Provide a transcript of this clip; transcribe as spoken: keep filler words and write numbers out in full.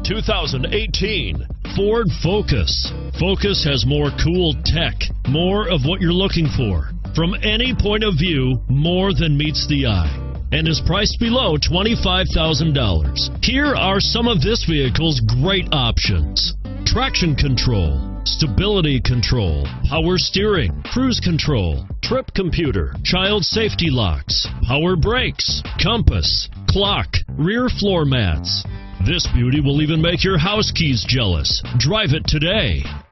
two thousand eighteen Ford Focus. Focus has more cool tech, more of what you're looking for. From any point of view, more than meets the eye, and is priced below twenty-five thousand dollars. Here are some of this vehicle's great options: traction control, stability control, power steering, cruise control, trip computer, child safety locks, power brakes, compass, clock, rear floor mats. This beauty will even make your house keys jealous. Drive it today.